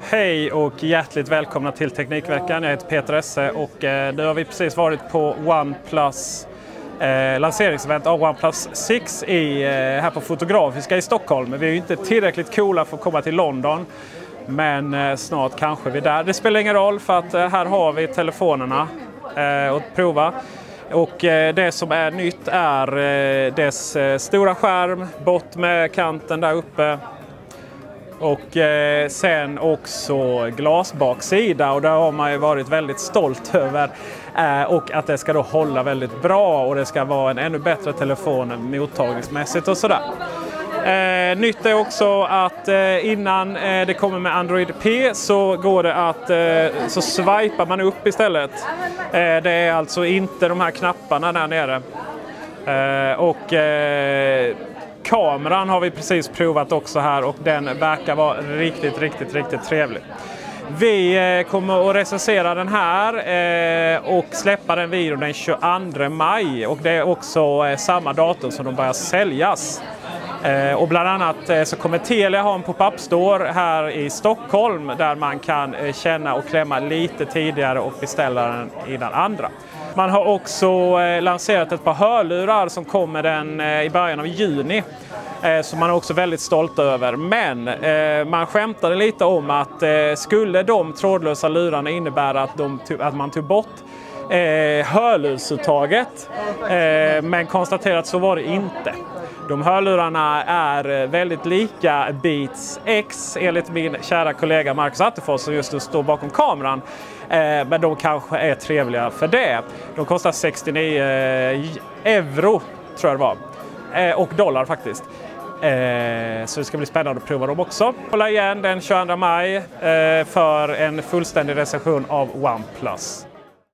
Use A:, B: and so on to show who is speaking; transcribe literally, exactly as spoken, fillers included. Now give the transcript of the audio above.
A: Hej och hjärtligt välkomna till Teknikveckan. Jag heter Peter Esse och eh, nu har vi precis varit på OnePlus eh, lanseringsevent av OnePlus sex i, eh, här på Fotografiska i Stockholm. Vi är ju inte tillräckligt coola för att komma till London, men eh, snart kanske vi är där. Det spelar ingen roll för att eh, här har vi telefonerna eh, att prova. Och eh, det som är nytt är eh, dess eh, stora skärm, bort med kanten där uppe. Och eh, sen också glasbaksida, och där har man ju varit väldigt stolt över. Eh, och att det ska då hålla väldigt bra och det ska vara en ännu bättre telefon mottagningsmässigt och sådär. Eh, nytt är också att eh, innan eh, det kommer med Android P så går det att eh, så swipar man upp istället. Eh, det är alltså inte de här knapparna där nere. Eh, och eh, kameran har vi precis provat också här och den verkar vara riktigt, riktigt, riktigt trevlig. Vi eh, kommer att recensera den här eh, och släppa den videon den tjugoandra maj. Och det är också eh, samma datum som de börjar säljas. Eh, och bland annat eh, så kommer Telia ha en pop-up store här i Stockholm där man kan eh, känna och klämma lite tidigare och beställa den innan andra. Man har också eh, lanserat ett par hörlurar som kommer den eh, i början av juni. Eh, som man är också väldigt stolt över. Men eh, man skämtade lite om att eh, skulle de trådlösa lurarna innebära att, de, att man tog bort eh, hörlursuttaget. Eh, men konstaterat att så var det inte. De hörlurarna är väldigt lika Beats X enligt min kära kollega Marcus Attefors som just nu står bakom kameran. Eh, men de kanske är trevliga för det. De kostar sextionio euro tror jag det var. Eh, och dollar faktiskt. Eh, så det ska bli spännande att prova dem också. Hålla igen den tjugoandra maj eh, för en fullständig recension av OnePlus.